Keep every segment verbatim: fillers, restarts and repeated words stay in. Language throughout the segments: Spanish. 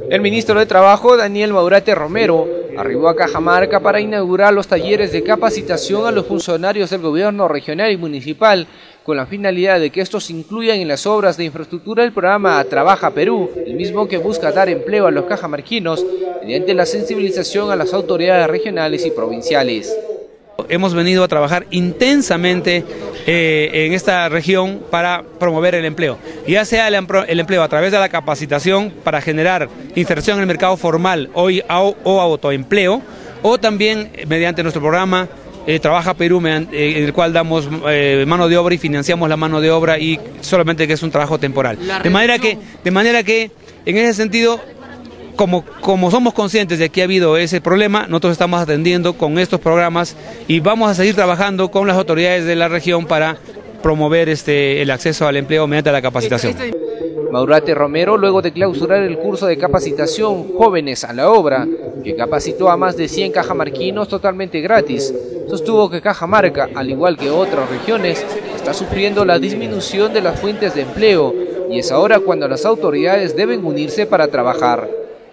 El ministro de Trabajo, Daniel Maurate Romero, arribó a Cajamarca para inaugurar los talleres de capacitación a los funcionarios del gobierno regional y municipal, con la finalidad de que estos se incluyan en las obras de infraestructura del programa Trabaja Perú, el mismo que busca dar empleo a los cajamarquinos mediante la sensibilización a las autoridades regionales y provinciales. Hemos venido a trabajar intensamente eh, en esta región para promover el empleo, ya sea el, el empleo a través de la capacitación para generar inserción en el mercado formal o, o autoempleo, o también mediante nuestro programa eh, Trabaja Perú, en el cual damos eh, mano de obra y financiamos la mano de obra, y solamente que es un trabajo temporal. De manera que, de manera que en ese sentido, Como, como somos conscientes de que ha habido ese problema, nosotros estamos atendiendo con estos programas y vamos a seguir trabajando con las autoridades de la región para promover este, el acceso al empleo mediante la capacitación. Maurate Romero, luego de clausurar el curso de capacitación Jóvenes a la Obra, que capacitó a más de cien cajamarquinos totalmente gratis, sostuvo que Cajamarca, al igual que otras regiones, está sufriendo la disminución de las fuentes de empleo, y es ahora cuando las autoridades deben unirse para trabajar.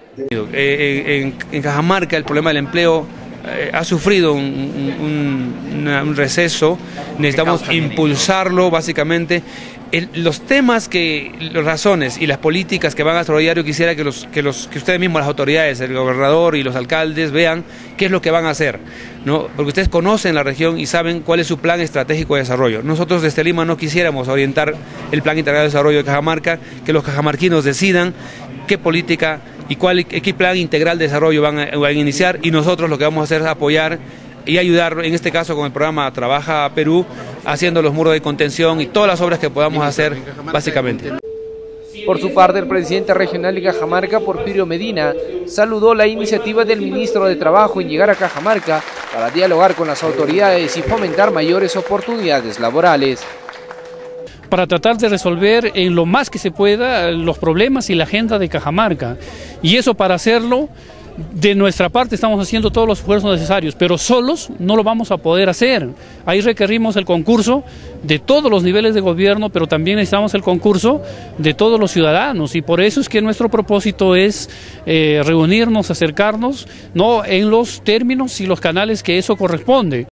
Eh, en, en Cajamarca el problema del empleo eh, ha sufrido un, un, una, un receso, necesitamos impulsarlo básicamente. El, los temas, que, las razones y las políticas que van a desarrollar, yo quisiera que, los, que, los, que ustedes mismos, las autoridades, el gobernador y los alcaldes, vean qué es lo que van a hacer, ¿no? Porque ustedes conocen la región y saben cuál es su plan estratégico de desarrollo. Nosotros desde Lima no quisiéramos orientar el plan integral de desarrollo de Cajamarca, que los cajamarquinos decidan qué política y cuál, qué plan integral de desarrollo van a, van a iniciar, y nosotros lo que vamos a hacer es apoyar y ayudar, en este caso con el programa Trabaja Perú, haciendo los muros de contención y todas las obras que podamos hacer básicamente. Por su parte, el presidente regional de Cajamarca, Porfirio Medina, saludó la iniciativa del ministro de Trabajo en llegar a Cajamarca para dialogar con las autoridades y fomentar mayores oportunidades laborales, para tratar de resolver en lo más que se pueda los problemas y la agenda de Cajamarca. Y eso, para hacerlo, de nuestra parte estamos haciendo todos los esfuerzos necesarios, pero solos no lo vamos a poder hacer. Ahí requerimos el concurso de todos los niveles de gobierno, pero también necesitamos el concurso de todos los ciudadanos, y por eso es que nuestro propósito es eh, reunirnos, acercarnos, no en los términos y los canales que eso corresponde.